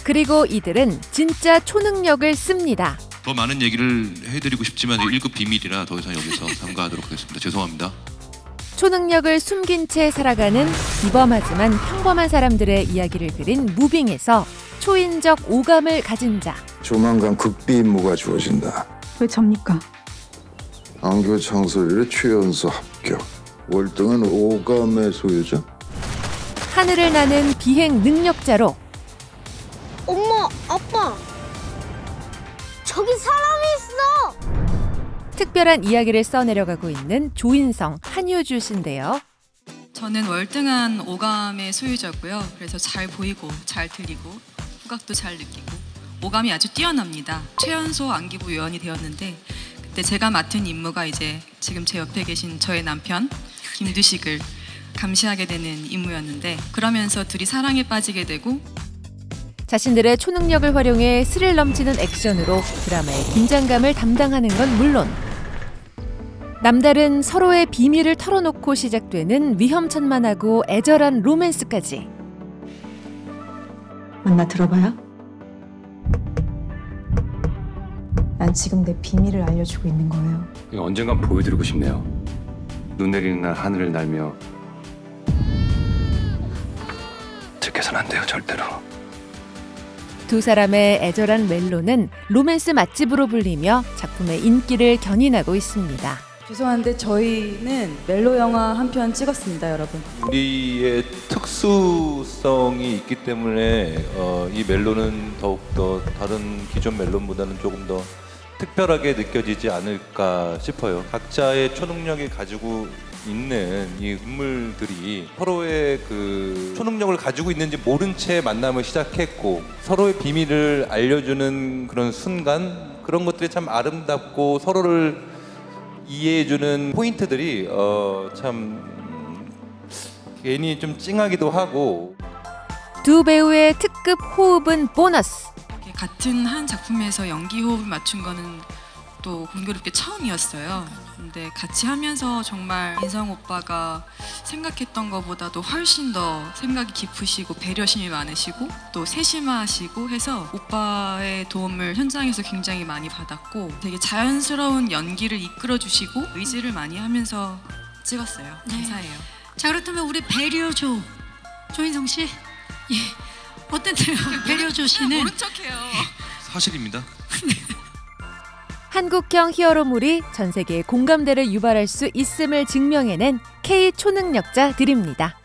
그리고 이들은 진짜 초능력을 씁니다. 더 많은 얘기를 해드리고 싶지만 1급 비밀이라 더 이상 여기서 삼가하도록 하겠습니다. 죄송합니다. 초능력을 숨긴 채 살아가는 비범하지만 평범한 사람들의 이야기를 그린 무빙에서 초인적 오감을 가진 자. 조만간 극비 임무가 주어진다. 왜 접니까? 안교 창설일의 최연소 합격. 월등한 오감의 소유자? 하늘을 나는 비행 능력자로. 엄마, 아빠! 저기 사람이 있어! 특별한 이야기를 써내려가고 있는 조인성, 한효주 씨인데요. 저는 월등한 오감의 소유자고요. 그래서 잘 보이고 잘 들리고 후각도 잘 느끼고 오감이 아주 뛰어납니다. 최연소 안기부 요원이 되었는데 그때 제가 맡은 임무가 이제 지금 제 옆에 계신 저의 남편 김두식을 감시하게 되는 임무였는데 그러면서 둘이 사랑에 빠지게 되고 자신들의 초능력을 활용해 스릴 넘치는 액션으로 드라마의 긴장감을 담당하는 건 물론 남다른 서로의 비밀을 털어놓고 시작되는 위험천만하고 애절한 로맨스까지. 만나 들어봐요? 난 지금 내 비밀을 알려주고 있는 거예요. 언젠간 보여드리고 싶네요. 눈 내리는 날 하늘을 날며 들켜선 안 돼요, 절대로. 두 사람의 애절한 멜로는 로맨스 맛집으로 불리며 작품의 인기를 견인하고 있습니다. 죄송한데 저희는 멜로 영화 한 편 찍었습니다, 여러분. 우리의 특수성이 있기 때문에 이 멜로는 더욱더 다른 기존 멜론보다는 조금 더 특별하게 느껴지지 않을까 싶어요. 각자의 초능력이 가지고 있는 이 인물들이 서로의 그 초능력을 가지고 있는지 모른 채 만남을 시작했고 서로의 비밀을 알려주는 그런 순간 그런 것들이 참 아름답고 서로를 이해해주는 포인트들이 참 괜히 좀 찡하기도 하고. 두 배우의 특급 호흡은 보너스. 같은 한 작품에서 연기 호흡을 맞춘 거는 또 공교롭게 처음이었어요. 근데 같이 하면서 정말 인성 오빠가 생각했던 것보다도 훨씬 더 생각이 깊으시고 배려심이 많으시고 또 세심하시고 해서 오빠의 도움을 현장에서 굉장히 많이 받았고 되게 자연스러운 연기를 이끌어주시고 의지를 많이 하면서 찍었어요. 감사해요. 자, 그렇다면 우리 배려조 조인성 씨, 예, 어땠나요? 배려조 씨는 모른 척해요. 사실입니다. 한국형 히어로물이 전 세계의 공감대를 유발할 수 있음을 증명해낸 K 초능력자들입니다.